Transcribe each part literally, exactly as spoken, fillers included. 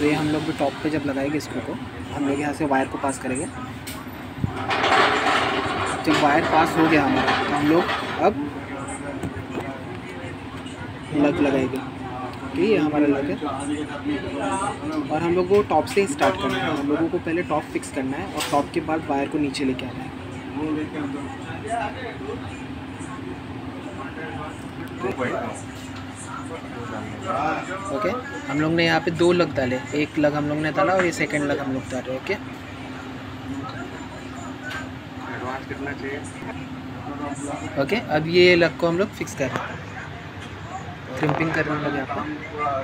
सो ये हम लोग भी टॉप पे जब लगाएंगे इसको को हम लोग यहाँ से वायर को पास करेंगे। जब वायर पास हो गया हमारा तो हम लोग अब लग लगाएंगे। ठीक है, ये हमारा लग है और हम लोग को टॉप से ही स्टार्ट करना है। हम लोगों को पहले टॉप फिक्स करना है और टॉप के बाद वायर को नीचे लेके आना है। ओके, हम लोग ने यहाँ पे दो लग डाले, एक लग हम लोग ने डाला और ये सेकंड लग हम लोग डाल रहे हैं। ओके, ओके अब ये लग को हम लोग फिक्स कर रहे हैं, क्रिम्पिंग करने लगे यहाँ पर।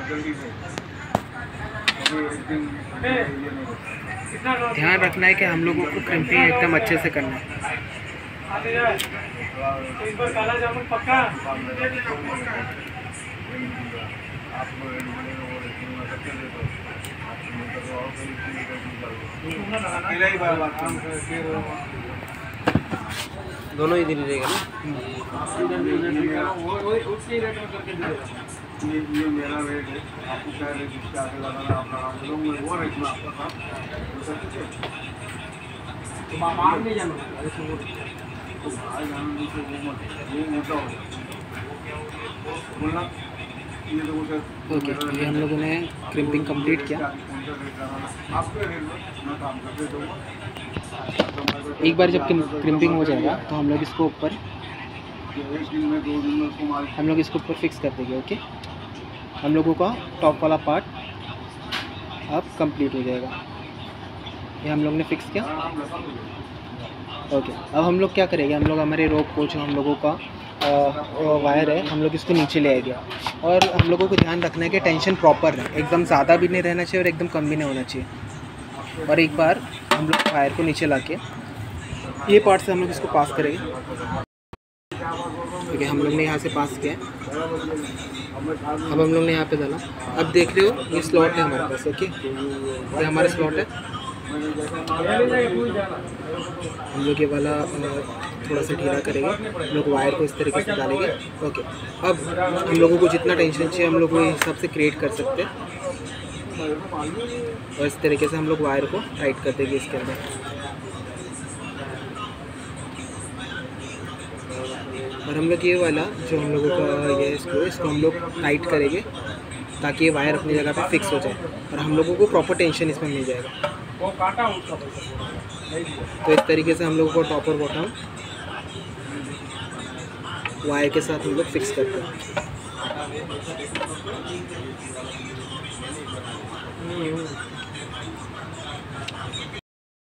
ध्यान रखना है कि हम लोगों को क्रिम्पिंग एकदम अच्छे से करना है। दोनों इधर ही रहेगा ना। ये ये मेरा रेट है, आपको क्या रेट इसके आगे लगाना आप लगा दो, मैं वो रेट में आपका था तो मार नहीं जाना ऐसे वो तो भाई जाना नहीं तो वो मत ये मोटा हो बोलना। ओके, ये हम लोगों ने क्रिम्पिंग कंप्लीट किया। एक बार जब क्रिम्पिंग हो जाएगा तो हम लोग इसको ऊपर हम लोग इसको ऊपर फिक्स कर देंगे। ओके, हम लोगों का टॉप वाला पार्ट अब कंप्लीट हो जाएगा। ये हम लोग ने फिक्स किया। ओके, अब हम लोग क्या करेंगे, हम लोग हमारे रोप को जो हम लोगों का आ, वायर है हम लोग इसको नीचे ले आएंगे और हम लोगों को ध्यान रखना है कि टेंशन प्रॉपर है, एकदम ज़्यादा भी नहीं रहना चाहिए और एकदम कम भी नहीं होना चाहिए। और एक बार हम लोग वायर को नीचे ला के ये पार्ट से हम लोग इसको पास करेंगे। ठीक है, हम लोग ने यहाँ से पास किया। अब हम लोग ने यहाँ पे डाला। अब देख रहे हो ये स्लॉट है हमारे पास। ओके, ये हमारा स्लॉट है। हम लोग ये वाला थोड़ा सा ढीला करेंगे, हम लोग वायर को इस तरीके से डालेंगे। ओके, अब हम लोगों को जितना टेंशन चाहिए हम लोग वो हिसाब से क्रिएट कर सकते हैं और इस तरीके से हम लोग वायर को टाइट कर देंगे इसके अंदर। और हम लोग ये वाला जो हम लोगों का ये इसको इसको हम लोग टाइट करेंगे ताकि ये वायर अपनी जगह पे फिक्स हो जाए और हम लोगों को प्रॉपर टेंशन इसमें मिल जाएगा। तो इस तरीके से हम लोगों को टॉप और बॉटम वायर के साथ हम लोग फिक्स करते हैं।